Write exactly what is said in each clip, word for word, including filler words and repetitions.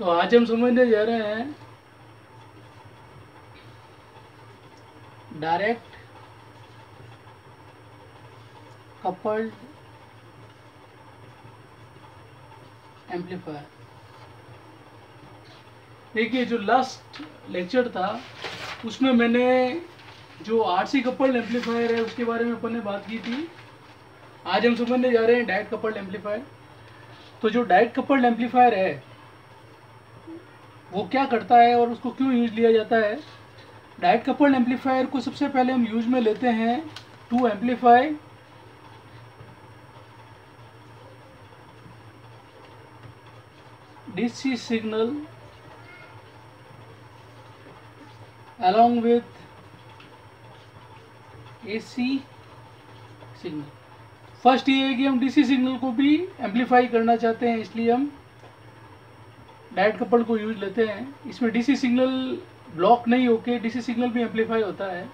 तो आज हम समझने जा रहे हैं डायरेक्ट कपल्ड एम्पलीफायर। देखिए, जो लास्ट लेक्चर था उसमें मैंने जो आरसी कपल्ड एम्पलीफायर है उसके बारे में अपन ने बात की थी। आज हम समझने जा रहे हैं डायरेक्ट कपल्ड एम्पलीफायर। तो जो डायरेक्ट कपल्ड एम्पलीफायर है वो क्या करता है और उसको क्यों यूज लिया जाता है। डायरेक्ट कपल्ड एम्पलीफायर को सबसे पहले हम यूज में लेते हैं to amplify DC signal along with AC signal. First ये है कि हम डीसी सिग्नल को भी एम्पलीफाई करना चाहते हैं, इसलिए हम डायरेक्ट कपल्ड को यूज लेते हैं। इसमें डीसी सिग्नल ब्लॉक नहीं होके डीसी सिग्नल भी एम्पलीफाई होता है।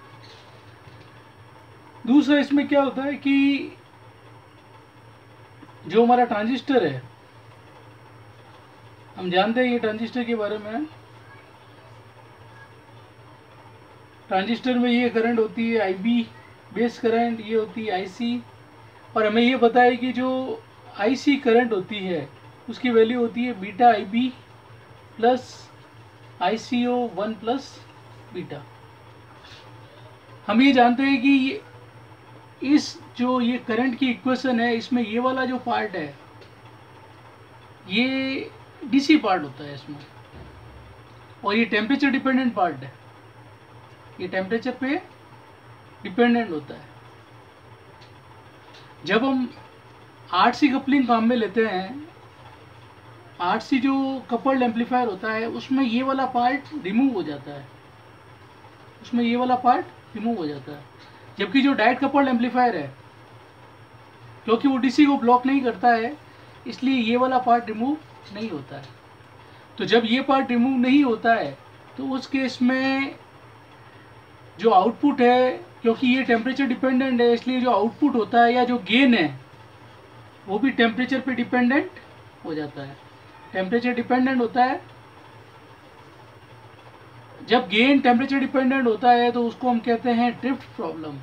दूसरा इसमें क्या होता है कि जो हमारा ट्रांजिस्टर है, हम जानते हैं ये ट्रांजिस्टर के बारे में। ट्रांजिस्टर में ये करंट होती है आईबी बेस करंट, ये होती है आईसी। और हमें ये पता है कि जो आईसी करंट होती है उसकी वैल्यू होती है beta IB plus ICO one plus beta. हम ये जानते हैं कि ये इस जो ये करंट की इक्वेशन है इसमें ये वाला जो पार्ट है ये डीसी पार्ट होता है इसमें, और ये टेम्परेचर डिपेंडेंट पार्ट है, ये टेम्परेचर पे डिपेंडेंट होता है। जब हम आरसी कपलिंग काम में लेते हैं, आरसी जो कपल्ड एम्पलीफायर होता है उसमें ये वाला पार्ट रिमूव हो जाता है, उसमें ये वाला पार्ट रिमूव हो जाता है। जबकि जो डायरेक्ट कपल्ड एम्पलीफायर है, क्योंकि वो डीसी को ब्लॉक नहीं करता है, इसलिए ये वाला पार्ट रिमूव नहीं होता है। तो जब ये पार्ट रिमूव नहीं होता है तो उस केस में जो आउटपुट है, क्योंकि ये टेम्परेचर डिपेंडेंट है, इसलिए जो आउटपुट होता है या जो गेन है वो भी टेम्परेचर पे डिपेंडेंट हो जाता है। टेम्परेचर डिपेंडेंट होता है। जब गेन टेम्परेचर डिपेंडेंट होता है तो उसको हम कहते हैं ड्रिफ्ट प्रॉब्लम।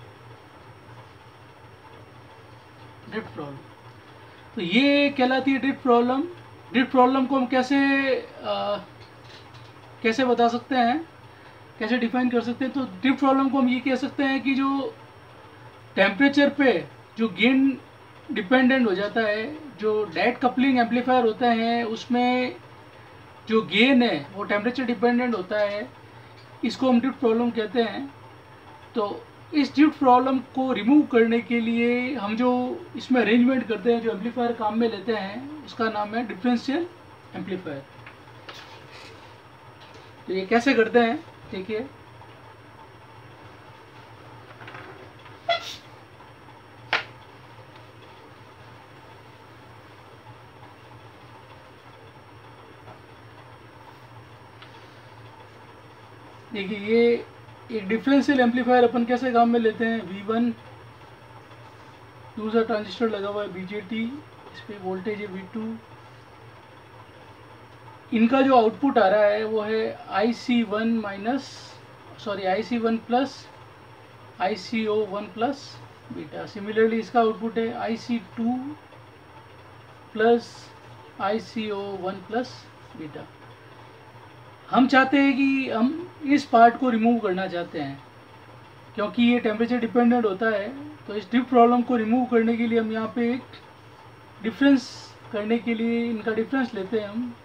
ड्रिफ्ट प्रॉब्लम तो ये कहलाती है ड्रिफ्ट प्रॉब्लम। ड्रिफ्ट प्रॉब्लम को हम कैसे आ, कैसे बता सकते हैं, कैसे डिफाइन कर सकते हैं। तो ड्रिफ्ट प्रॉब्लम को हम ये कह सकते हैं कि जो टेम्परेचर पे जो गेन डिपेंडेंट हो जाता है, जो डायरेक्ट कपलिंग एम्पलीफायर होते हैं उसमें जो गेन है वो टेम्परेचर डिपेंडेंट होता है, इसको हम ड्रिफ्ट प्रॉब्लम कहते हैं। तो इस ड्रिफ्ट प्रॉब्लम को रिमूव करने के लिए हम जो इसमें अरेंजमेंट करते हैं, जो एम्पलीफायर काम में लेते हैं, उसका नाम है डिफरेंशियल एम्पलीफायर। तो ये कैसे करते हैं देखिए। देखिए, ये एक डिफरेंशियल एम्पलीफायर अपन कैसे काम में लेते हैं। वी वन दूसरा ट्रांजिस्टर लगा हुआ है बीजेटी, इस पे वोल्टेज है वी टू। इनका जो आउटपुट आ रहा है वो है I C one minus sorry I C one plus I C O one plus beta. Similarly इसका आउटपुट है I C two plus I C O one plus beta. हम चाहते हैं कि हम इस पार्ट को रिमूव करना चाहते हैं, क्योंकि ये टेम्परेचर डिपेंडेंट होता है। तो इस ड्रिफ्ट प्रॉब्लम को रिमूव करने के लिए हम यहाँ पे एक डिफरेंस करने के लिए इनका डिफरेंस लेते हैं हम।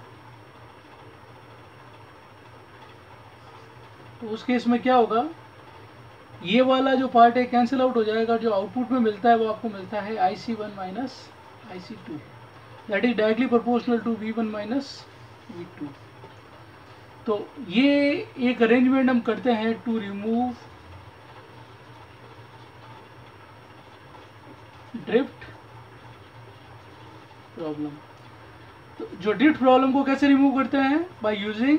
तो उस केस में क्या होगा, ये वाला जो पार्ट है कैंसिल आउट हो जाएगा। जो आउटपुट में मिलता है वो आपको मिलता है I C one minus I C two, that is directly proportional to V one minus V two. तो ये एक अरेंजमेंट हम करते हैं टू रिमूव ड्रिफ्ट प्रॉब्लम। तो जो ड्रिफ्ट प्रॉब्लम को कैसे रिमूव करते हैं, बाय यूजिंग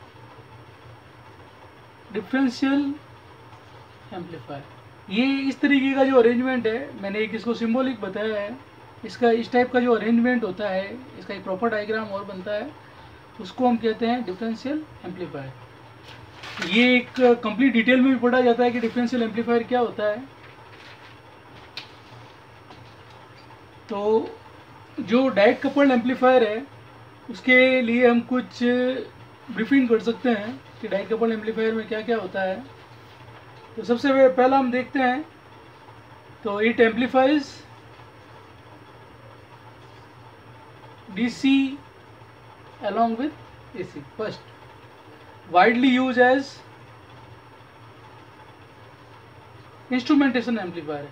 डिफरेंशियल एम्पलीफायर। ये इस तरीके का जो अरेंजमेंट है, मैंने एक इसको सिंबॉलिक बताया है। इसका इस टाइप का जो अरेंजमेंट होता है, इसका एक प्रॉपर डायग्राम और बनता है। उसको हम कहते हैं डिफरेंशियल एम्पलीफायर। ये एक कंप्लीट डिटेल में भी पढ़ा जाता है कि डिफरेंशियल एम्पलीफायर क्या होता है। तो जो डायरेक्ट कपल्ड एम्पलीफायर है उसके लिए हम कुछ ब्रीफिंग कर सकते हैं कि डायरेक्ट कपल्ड एम्पलीफायर में क्या क्या होता है। तो सबसे पहला हम देखते हैं, तो it amplifies DC along with A C. First, widely used as instrumentation amplifier.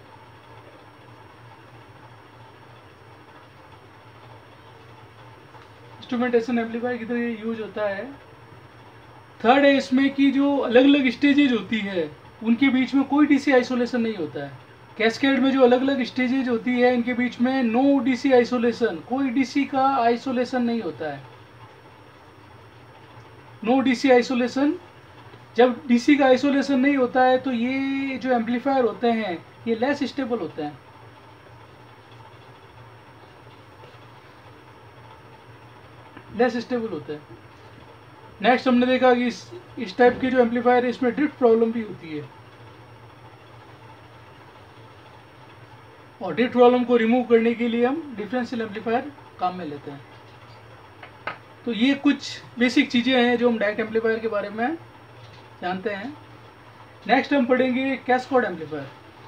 Instrumentation amplifier की तरह यूज होता है। थर्ड है इसमें कि जो अलग अलग स्टेजेज होती है उनके बीच में कोई डीसी आइसोलेशन नहीं होता है। कैस्केड में जो अलग अलग स्टेजेज होती है इनके बीच में नो डीसी आइसोलेशन, कोई डीसी का आइसोलेशन नहीं होता है। No DC isolation. जब डीसी का आइसोलेशन नहीं होता है तो ये जो एम्पलीफायर होते हैं ये लेस स्टेबल होते हैं। लेस स्टेबल होते हैं। नेक्स्ट हमने देखा कि इस इस टाइप के जो एम्पलीफायर है इसमें ड्रिफ्ट प्रॉब्लम भी होती है, और ड्रिफ्ट प्रॉब्लम को रिमूव करने के लिए हम डिफरेंशियल एम्पलीफायर काम में लेते हैं। तो ये कुछ बेसिक चीज़ें हैं जो हम डायरेक्ट एम्पलीफायर के बारे में जानते हैं। नेक्स्ट हम पढ़ेंगे कैस्केड एम्पलीफायर।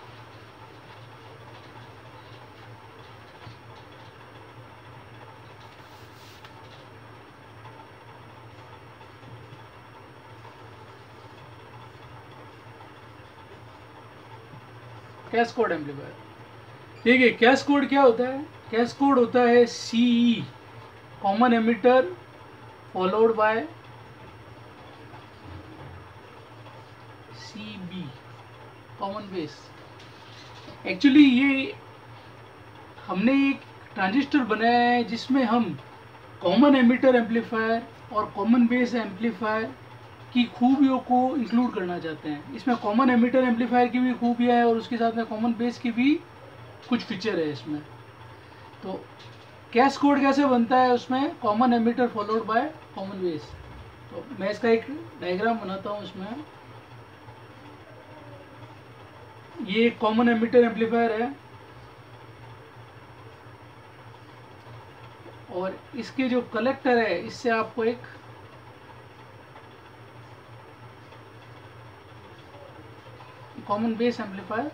कैस्केड एम्पलीफायर देखिए, कैस्केड क्या होता है? कैस्केड होता है CE, common emitter followed by CB, common base. Actually ये हमने एक ट्रांजिस्टर बनाया है जिसमें हम कॉमन एमिटर एम्पलीफायर और कॉमन बेस एम्पलीफायर की खूबियों को इंक्लूड करना चाहते हैं। इसमें कॉमन एमिटर एम्पलीफायर की भी खूबियाँ है और उसके साथ में कॉमन बेस की भी कुछ फीचर है इसमें। तो कैस्केड कैसे बनता है? उसमें common emitter followed by common base. तो मैं इसका एक डायग्राम बनाता हूँ। इसमें ये कॉमन एमिटर एम्पलीफायर है और इसके जो कलेक्टर है इससे आपको एक कॉमन बेस एम्पलीफायर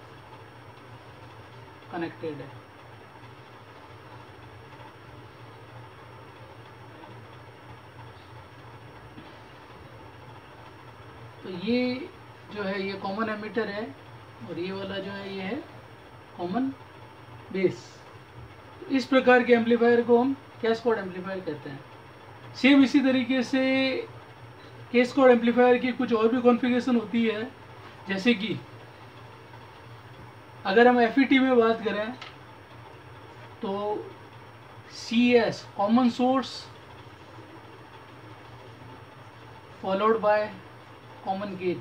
कनेक्टेड है। तो ये जो है ये कॉमन एमिटर है और ये वाला जो है ये है कॉमन बेस। इस प्रकार के एम्पलीफायर को हम कैस्केड एम्पलीफायर कहते हैं। सेम इसी तरीके से कैस्केड एम्पलीफायर की कुछ और भी कॉन्फ़िगरेशन होती है, जैसे कि अगर हम एफ ई टी में बात करें तो C S, common source followed by common gate,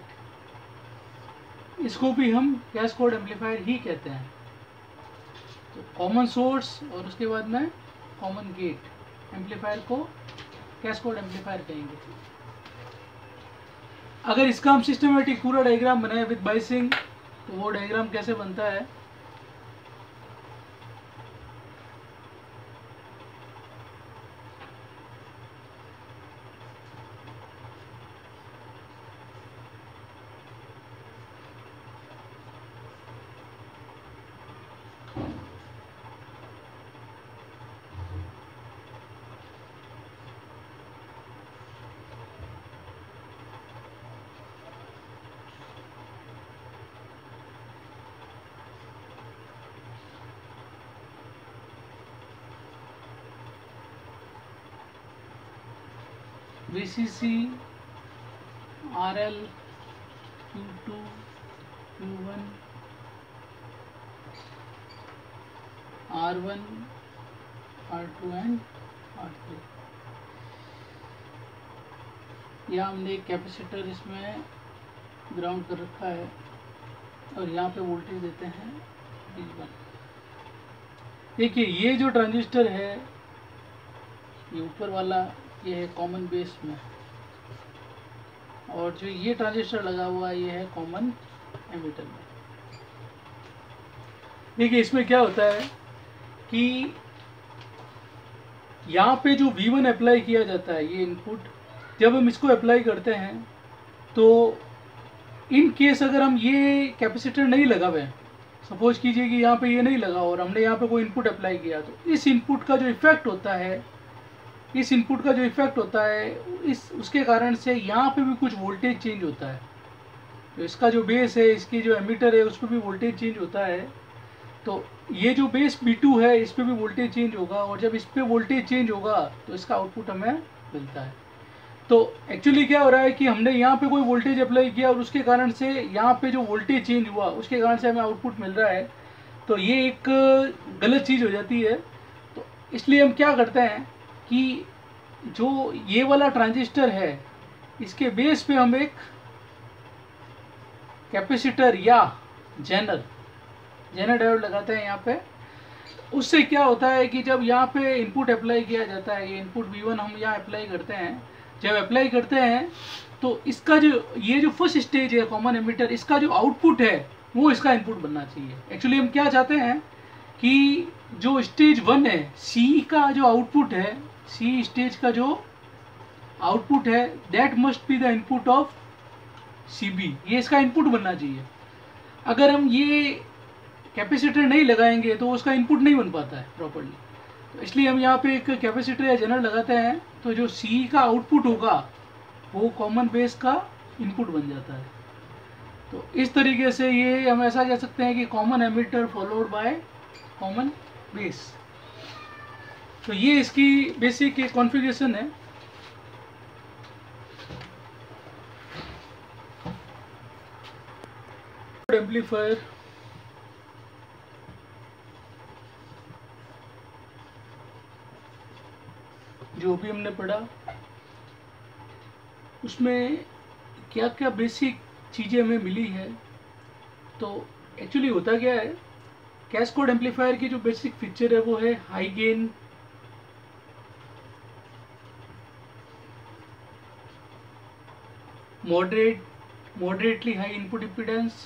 इसको भी हम कैस्केड एम्पलीफायर ही कहते हैं। तो कॉमन सोर्स और उसके बाद में कॉमन गेट एम्पलीफायर को कैस्केड एम्पलीफायर कहेंगे। अगर इसका हम सिस्टमेटिक पूरा डायग्राम बनाए विद बाइसिंग, तो वो डायग्राम कैसे बनता है? V C C, R L, Q two, Q one, R one, R two and R three। यहाँ हमने एक कैपेसिटर इसमें ग्राउंड कर रखा है और यहाँ पे वोल्टेज देते हैं V one। देखिए ये जो ट्रांजिस्टर है ये ऊपर वाला ये है कॉमन बेस में, और जो ये ट्रांजिस्टर लगा हुआ है ये है कॉमन एमिटर में। देखिए इसमें क्या होता है कि यहाँ पे जो वी वन अप्लाई किया जाता है, ये इनपुट, जब हम इसको अप्लाई करते हैं तो इन केस अगर हम ये कैपेसिटर नहीं लगा हुए, सपोज कीजिए कि यहाँ पे ये नहीं लगा और हमने यहाँ पे कोई इनपुट अप्लाई किया, तो इस इनपुट का जो इफेक्ट होता है इस इनपुट का जो इफेक्ट होता है इस उसके कारण से यहाँ पे भी कुछ वोल्टेज चेंज होता है। तो इसका जो बेस है, इसकी जो एमीटर है, उस पर भी वोल्टेज चेंज होता है। तो ये जो बेस बी टू है इस पर भी वोल्टेज चेंज होगा, और जब इस पर वोल्टेज चेंज होगा तो इसका आउटपुट हमें मिलता है। तो एक्चुअली क्या हो रहा है कि हमने यहाँ पे कोई वोल्टेज अप्लाई किया और उसके कारण से यहाँ पे जो वोल्टेज चेंज हुआ उसके कारण से हमें आउटपुट मिल रहा है। तो ये एक गलत चीज़ हो जाती है। तो इसलिए हम क्या करते हैं कि जो ये वाला ट्रांजिस्टर है इसके बेस पे हम एक कैपेसिटर या जेनर जेनर डायोड लगाते हैं यहाँ पे। उससे क्या होता है कि जब यहाँ पे इनपुट अप्लाई किया जाता है, ये इनपुट वी वन हम यहाँ अप्लाई करते हैं, जब अप्लाई करते हैं तो इसका जो ये जो फर्स्ट स्टेज है कॉमन एमिटर, इसका जो आउटपुट है वो इसका इनपुट बनना चाहिए। एक्चुअली हम क्या चाहते हैं कि जो स्टेज वन है सी का जो आउटपुट है, सी स्टेज का जो आउटपुट है that must be the input of C B, ये इसका इनपुट बनना चाहिए। अगर हम ये कैपेसिटर नहीं लगाएंगे तो उसका इनपुट नहीं बन पाता है प्रॉपर्ली। तो इसलिए हम यहाँ पे एक कैपेसिटर या जेनर लगाते हैं, तो जो सी का आउटपुट होगा वो कॉमन बेस का इनपुट बन जाता है। तो इस तरीके से ये हम ऐसा कह सकते हैं कि common emitter followed by common base. तो ये इसकी बेसिक कॉन्फ़िगरेशन है। एम्पलीफायर जो भी हमने पढ़ा उसमें क्या क्या बेसिक चीज़ें हमें मिली है। तो एक्चुअली होता क्या है, कैस्केड एम्पलीफायर की जो बेसिक फीचर है वो है high gain, moderate moderately high input impedance,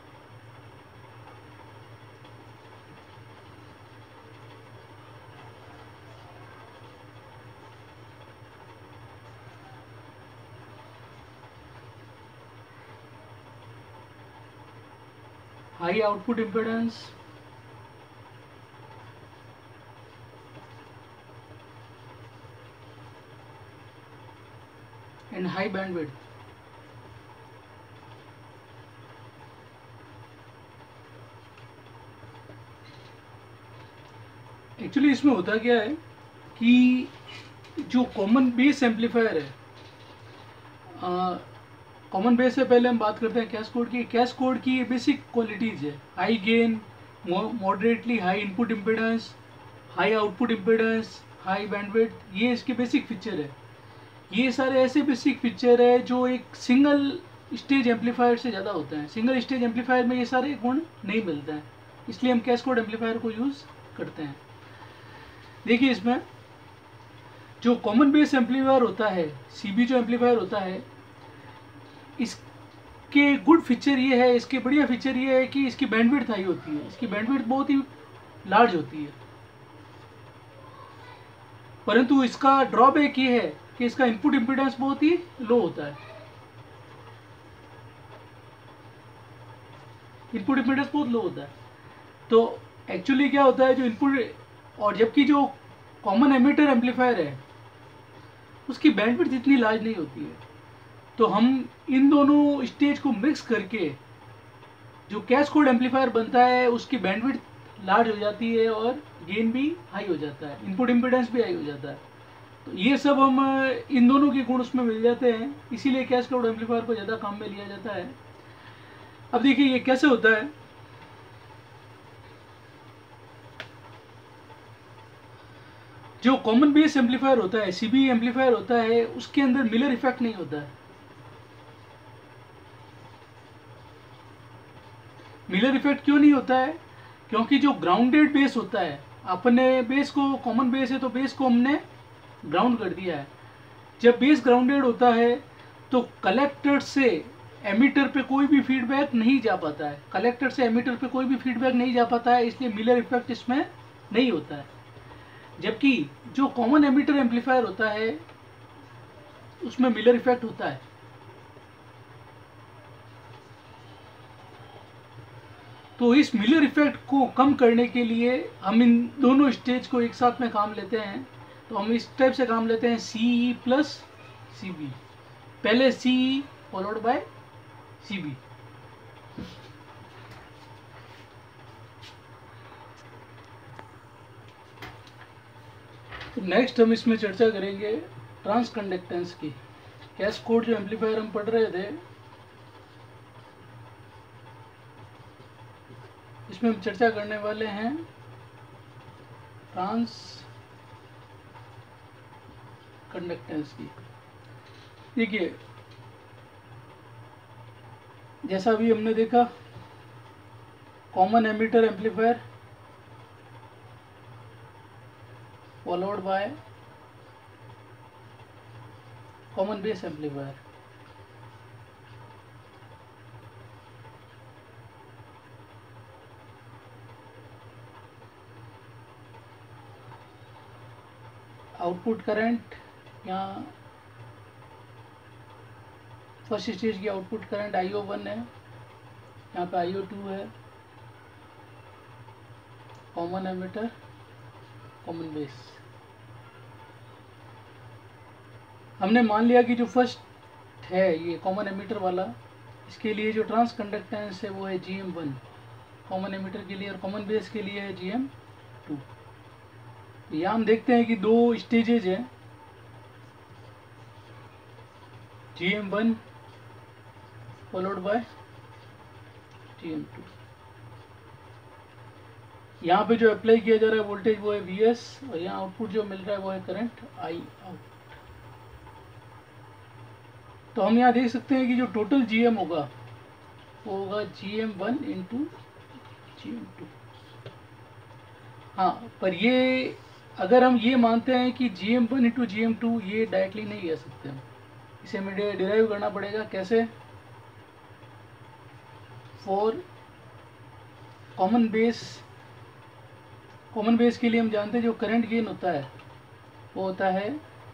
high output impedance, and high bandwidth. Actually इसमें होता क्या है कि जो कॉमन बेस एम्पलीफायर है, कॉमन बेस से पहले हम बात करते हैं कैस्केड की। कैस्केड की ये बेसिक क्वालिटीज़ है, high gain, moderately high input impedance, high output impedance, high bandwidth, ये इसके बेसिक फीचर है। ये सारे ऐसे बेसिक फीचर है जो एक सिंगल स्टेज एम्पलीफायर से ज़्यादा होते हैं। सिंगल स्टेज एम्पलीफायर में ये सारे गुण नहीं मिलते हैं, इसलिए हम कैस्केड एम्पलीफायर को यूज़ करते हैं। देखिए इसमें जो कॉमन बेस एम्पलीफायर होता है, सीबी जो एम्पलीफायर होता है, इसके गुड फीचर ये है, इसके बढ़िया फीचर ये है कि इसकी बैंडविड्थ हाई होती है, इसकी बैंडविड्थ बहुत ही लार्ज होती है। परंतु इसका ड्रॉबैक ये है कि इसका इनपुट इम्पीडेंस बहुत ही लो होता है, इनपुट इम्पीडेंस बहुत लो होता है। तो एक्चुअली क्या होता है, जो इनपुट, और जबकि जो कॉमन एमिटर एम्पलीफायर है उसकी बैंडविड्थ इतनी लार्ज नहीं होती है। तो हम इन दोनों स्टेज को मिक्स करके जो कैस्केड एम्पलीफायर बनता है उसकी बैंडविड्थ लार्ज हो जाती है और गेन भी हाई हो जाता है, इनपुट इम्पीडेंस भी हाई हो जाता है। तो ये सब हम इन दोनों के गुण उसमें मिल जाते हैं, इसीलिए कैस्केड एम्पलीफायर को ज़्यादा काम में लिया जाता है। अब देखिए ये कैसे होता है। जो कॉमन बेस एम्पलीफायर होता है, सीबी एम्पलीफायर होता है, उसके अंदर मिलर इफेक्ट नहीं होता है। मिलर इफेक्ट क्यों नहीं होता है? क्योंकि जो ग्राउंडेड बेस होता है, अपने बेस को, कॉमन बेस है तो बेस को हमने ग्राउंड कर दिया है। जब बेस ग्राउंडेड होता है तो कलेक्टर से एमिटर पे कोई भी फीडबैक नहीं जा पाता है, कलेक्टर से एमिटर पे कोई भी फीडबैक नहीं जा पाता है, इसलिए मिलर इफेक्ट इसमें नहीं होता है। जबकि जो कॉमन एमिटर एम्पलीफायर होता है उसमें मिलर इफेक्ट होता है। तो इस मिलर इफेक्ट को कम करने के लिए हम इन दोनों स्टेज को एक साथ में काम लेते हैं। तो हम इस टाइप से काम लेते हैं, सी ई प्लस सी बी, पहले C E followed by C B. तो नेक्स्ट हम इसमें चर्चा करेंगे ट्रांस कंडक्टेंस की। कैस्केड जो एम्पलीफायर हम पढ़ रहे थे, इसमें हम चर्चा करने वाले हैं ट्रांस कंडक्टेंस की। देखिए, जैसा भी हमने देखा, common emitter amplifier followed by common base amplifier. Output current, यहाँ फर्स्ट स्टेज की output current I O one है, यहाँ पे आई ओ टू है। Common emitter, common base. हमने मान लिया कि जो फर्स्ट है ये कॉमन एमिटर वाला, इसके लिए जो ट्रांस कंडक्टेंस है वो है G M one common emitter के लिए, और कॉमन बेस के लिए है जी एम टू। यहाँ हम देखते हैं कि दो स्टेजेज हैं, G M one followed by G M two. यहाँ पे जो अप्लाई किया जा रहा है वोल्टेज वो है वी एस, और यहाँ आउटपुट जो मिल रहा है वो है करंट आई आउट। तो हम यहाँ देख सकते हैं कि जो टोटल जी एम होगा वो होगा G M one into G M two. हाँ, पर ये अगर हम ये मानते हैं कि G M one into G M two, ये डायरेक्टली नहीं कह सकते हम, इसे हमें डिराइव करना पड़ेगा। कैसे? For common base, common base के लिए हम जानते हैं जो करंट गेन होता है वो होता है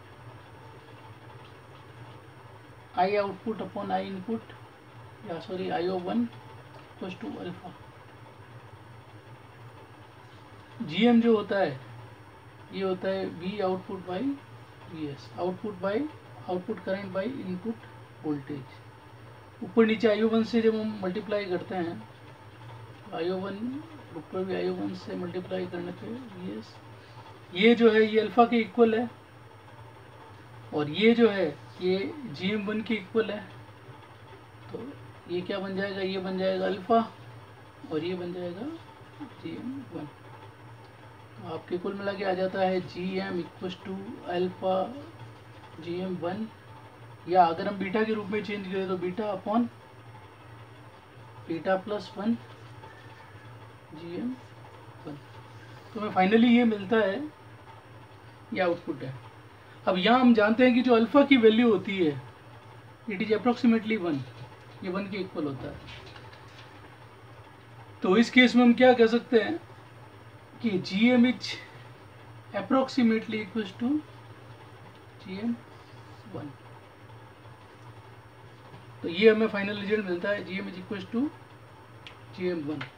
I output upon I input, या sorry I O one equals to alpha. G M जो होता है ये होता है V output by V S, output by output current by input voltage. ऊपर नीचे आई ओ वन से जब हम मल्टीप्लाई करते हैं, आई ओ वन ऊपर भी आई ओ वन से मल्टीप्लाई करने पे वी एस, ये जो है ये अल्फा के इक्वल है, और ये जो है ये जी एम वन के इक्वल है। तो ये क्या बन जाएगा? ये बन जाएगा अल्फा, और ये बन जाएगा जी एम वन। तो आपके कुल मिला के आ जाता है G M equal to alpha G M one, या अगर हम बीटा के रूप में चेंज करें तो beta upon beta plus one G M one. तो हमें फाइनली ये मिलता है, ये आउटपुट है। अब यहाँ हम जानते हैं कि जो अल्फा की वैल्यू होती है इट इज अप्रोक्सीमेटली वन, ये वन के इक्वल होता है। तो इस केस में हम क्या कह सकते हैं कि G M is approximately equal to G M one. तो ये हमें फाइनल रिजल्ट मिलता है, G M is equal to G M one.